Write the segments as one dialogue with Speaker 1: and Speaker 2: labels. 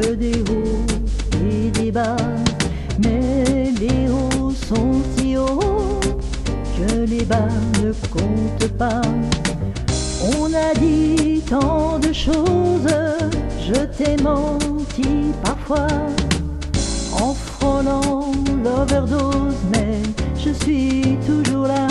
Speaker 1: que des hauts et des bas, mais les hauts sont si hauts que les bas ne comptent pas. On a dit tant de choses, je t'ai menti parfois, en frôlant l'overdose, mais je suis toujours là.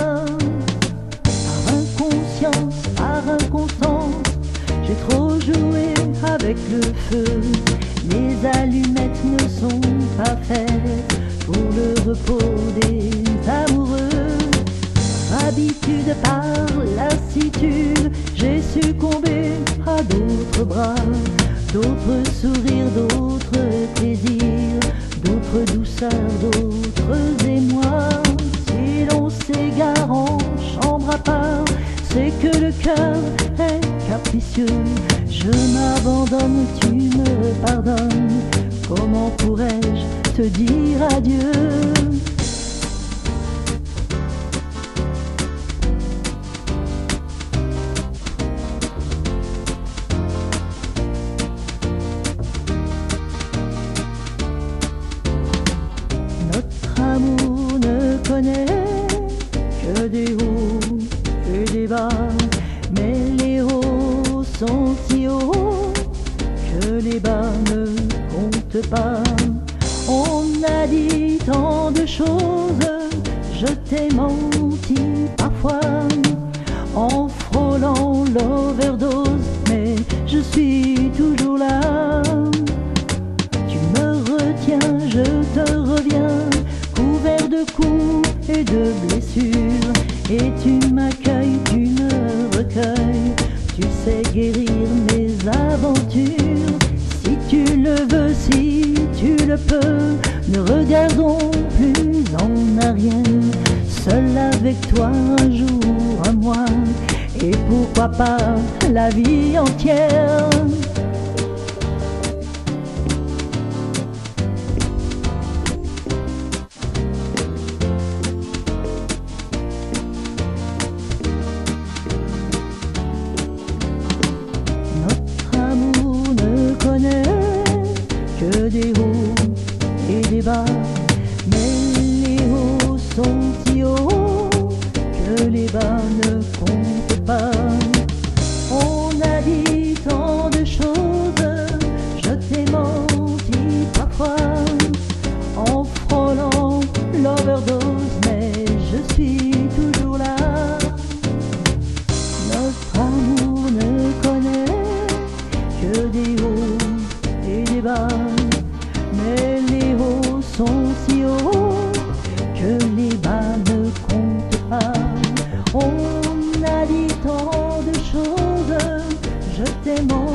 Speaker 1: Par inconscience, par inconstance, j'ai trop joué avec le feu. Les allumettes ne sont pas faites pour le repos des amoureux. Habitude par lassitude, j'ai succombé à d'autres bras, d'autres sourires, d'autres plaisirs, d'autres douceurs, d'autres émois. Si l'on s'égare en chambre à part, c'est que le cœur est capricieux. Je m'abandonne, tu me pardonnes, comment pourrais-je te dire adieu? Notre amour ne connaît que des hauts et des bas, mais les hauts sont si hauts que les bas ne comptent pas. On a dit tant de choses, je t'ai menti parfois, en frôlant l'overdose, mais je suis toujours là. Tu me retiens, je te reviens, couvert de coups et de blessures, et tu m'accueilles, tu me recueilles, tu sais guérir mes aventures. Si tu le veux, si tu le peux, ne regardons plus en arrière, seul avec toi un jour, un mois, et pourquoi pas la vie entière. Que des hauts et des bas, mais les hauts sont si hauts que les bas ne comptent pas. On a dit tant de choses, je t'ai menti parfois, en frôlant l'overdose, mais je suis toujours là. Notre amour ne connaît que des hauts et des bas, mais les hauts sont si hauts que les bas ne comptent pas. On a dit tant de choses, je t'aime.